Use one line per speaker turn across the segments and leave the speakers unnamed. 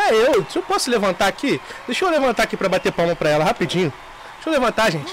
eu. Se eu posso levantar aqui? Deixa eu levantar aqui pra bater palma pra ela rapidinho. Deixa eu levantar, gente.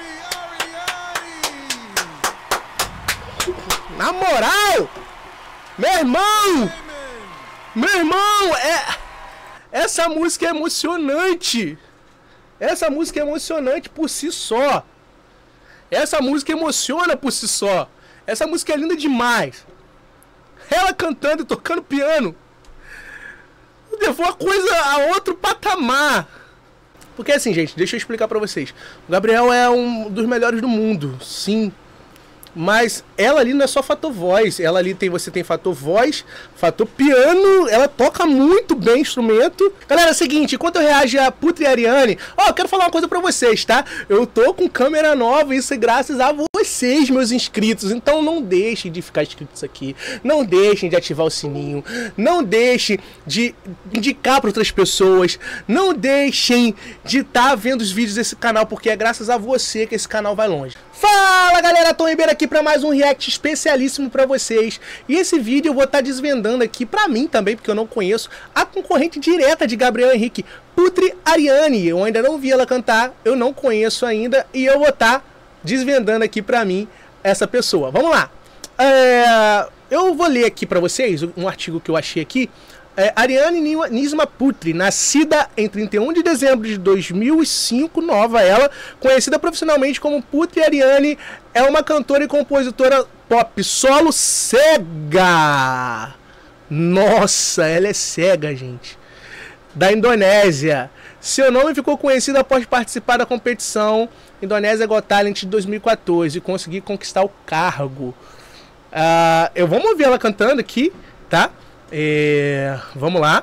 Na moral! Meu irmão! Meu irmão! Essa música é emocionante! Essa música é emocionante por si só. Essa música emociona por si só. Essa música é linda demais. Ela cantando e tocando piano levou a coisa a outro patamar. Porque assim, gente, deixa eu explicar pra vocês. O Gabriel é um dos melhores do mundo, sim. Mas ela ali não é só fator voz. Ela ali você tem fator voz, fator piano. Ela toca muito bem instrumento. Galera, é o seguinte, enquanto eu reajo a Putri e Ariane, eu quero falar uma coisa pra vocês, tá? Eu tô com câmera nova, isso é graças a vocês, meus inscritos. Então não deixem de ficar inscritos aqui. Não deixem de ativar o sininho. Não deixem de indicar para outras pessoas. Não deixem de estar vendo os vídeos desse canal, porque é graças a você que esse canal vai longe. Fala galera, Tom Ribeiro aqui para mais um react especialíssimo para vocês. E esse vídeo eu vou estar desvendando aqui para mim também, porque eu não conheço a concorrente direta de Gabriel Henrique, Putri Ariane. Eu ainda não vi ela cantar, eu não conheço ainda e eu vou estar desvendando aqui para mim essa pessoa. Vamos lá. Eu vou ler aqui para vocês um artigo que eu achei aqui. Ariane Nisma Putri, nascida em 31 de dezembro de 2005, nova ela, conhecida profissionalmente como Putri Ariane, é uma cantora e compositora pop solo cega. Nossa, ela é cega, gente. Da Indonésia. Seu nome ficou conhecido após participar da competição Indonésia Got Talent de 2014 e conseguir conquistar o cargo. Vamos ouvir ela cantando aqui, tá? Vamos lá.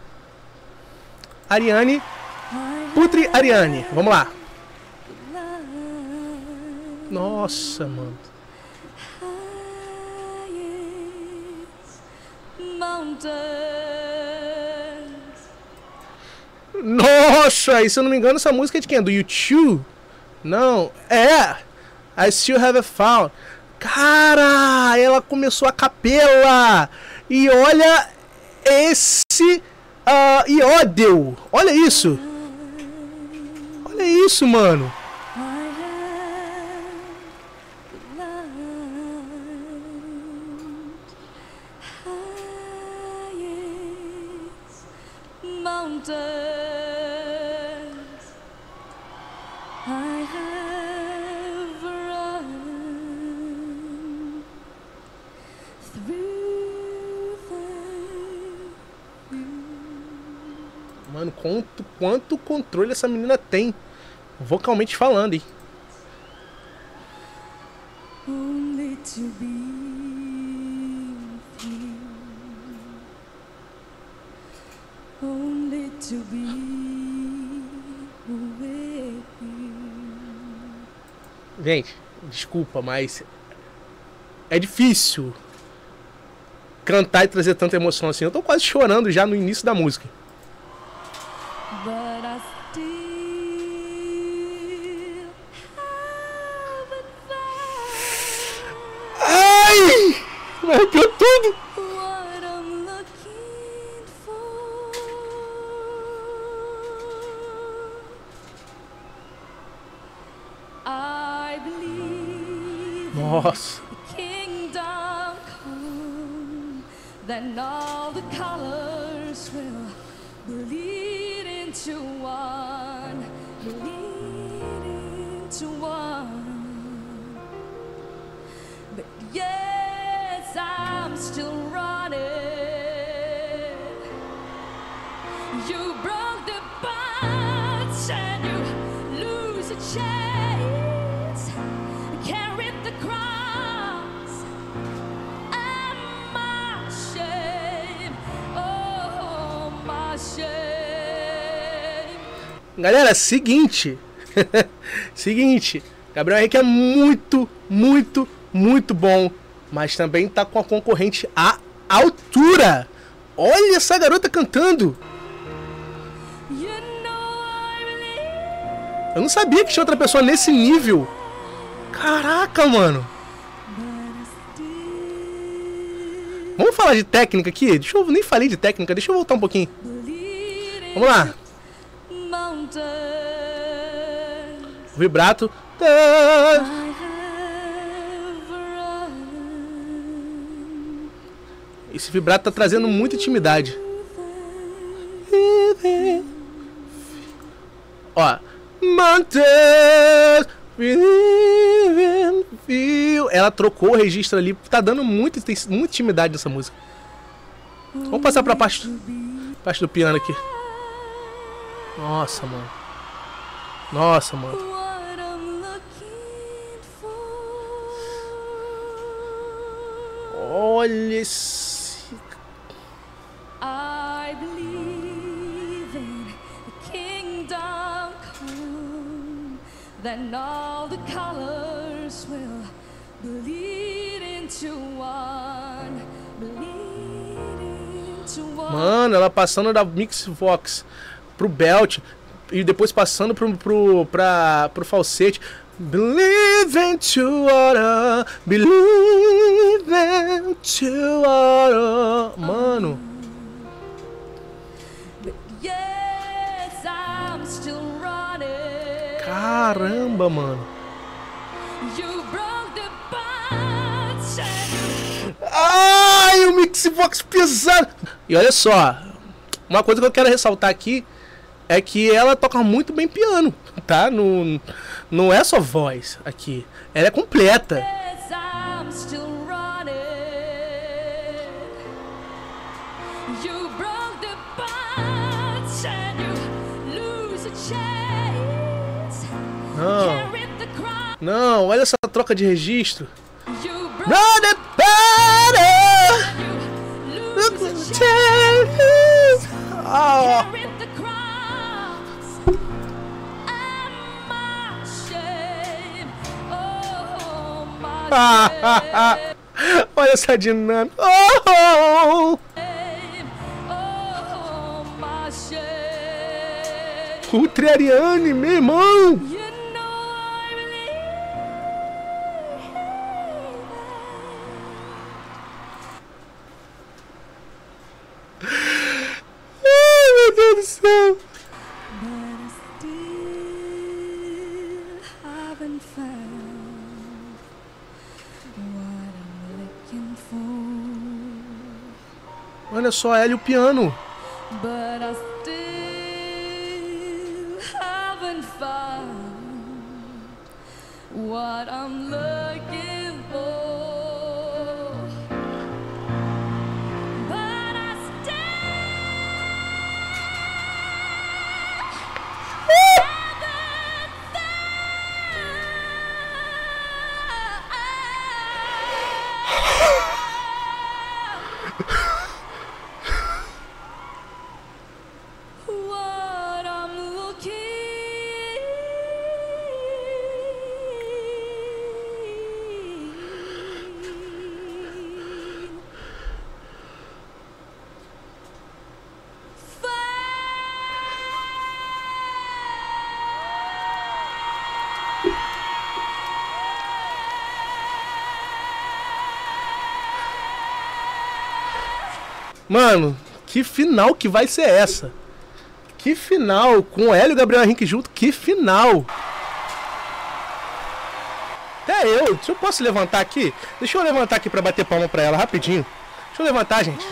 Ariane, Putri Ariane, vamos lá. Nossa, mano. Nossa, e se eu não me engano essa música é de quem? Do U2? Não, I Still Have Found. Cara, ela começou a capela. E olha esse Iodel. Olha isso. Olha isso, mano. Mano, quanto controle essa menina tem, vocalmente falando, hein? Only to be with you. Only to be with you. Gente, desculpa, mas é difícil cantar e trazer tanta emoção assim. Eu tô quase chorando já no início da música. But I still haven't found. Ai! Me arrepiou tudo! What I'm looking for. I believe. Nossa! The kingdom come, then all the colors will bleed into one, bleed into one. But yes, I'm still running. You broke the bonds and you lose a chance. Carried the cross and my shame. Oh, my shame. Galera, seguinte. Seguinte, Gabriel Henrique é muito, muito, muito bom, mas também tá com a concorrente à altura. Olha essa garota cantando. Eu não sabia que tinha outra pessoa nesse nível. Caraca, mano. Vamos falar de técnica aqui? Nem falei de técnica, deixa eu voltar um pouquinho. Vamos lá. Vibrato. Esse vibrato tá trazendo muita intimidade. Ó. Mountains. Ela trocou o registro ali. Tá dando muita intimidade nessa música. Vamos passar pra parte do piano aqui. Nossa, mano. Nossa, mano. Olha esse... I believe in the kingdom come, then all the colors will bleed into one, bleed into one. Mano, ela passando da Mix Vox pro belt e depois passando pro falsete. Believe into water, believe into water. Mano. Caramba, mano. Ai, o Mixbox pesado. E olha só, uma coisa que eu quero ressaltar aqui é que ela toca muito bem piano, tá? Não é só voz aqui, ela é completa. Não, olha essa troca de registro. Olha essa dinâmica. O Triariane, meu irmão. Olha só, ela e o piano. Mano, que final que vai ser essa? Que final, com o Hélio e o Gabriel Henrique junto, que final! Até eu, se eu posso levantar aqui? Deixa eu levantar aqui pra bater palma pra ela, rapidinho. Deixa eu levantar, gente.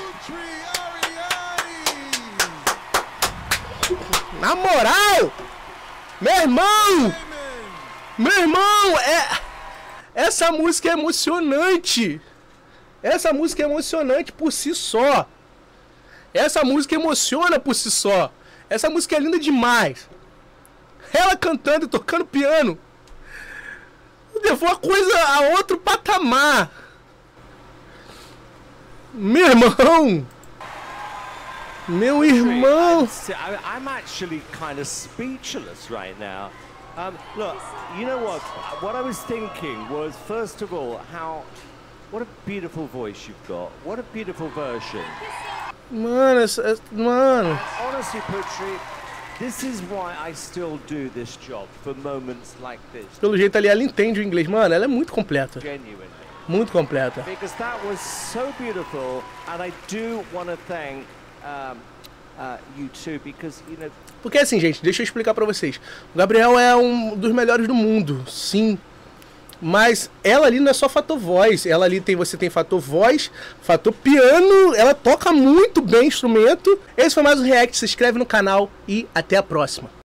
Na moral! Meu irmão! Meu irmão, essa música é emocionante! Essa música é emocionante por si só. Essa música emociona por si só. Essa música é linda demais. Ela cantando e tocando piano levou a coisa a outro patamar. Meu irmão. Meu irmão.
I'm actually kind of speechless right now. Look, you know what I was thinking was, first of all, what a beautiful voice you've got. What a beautiful version.
Mano, mano.
Honestly, Putri, this is why I still do this job, for moments like this.
Pelo jeito ali, ela entende o inglês. Mano, ela é muito completa.
Genuinely.
Muito completa.
Because that was so beautiful, and I do want to thank you too, because, you know...
Porque assim, gente, deixa eu explicar pra vocês. O Gabriel é um dos melhores do mundo, sim. Mas ela ali não é só fator voz. Ela ali você tem fator voz, fator piano. Ela toca muito bem instrumento. Esse foi mais um react. Se inscreve no canal e até a próxima.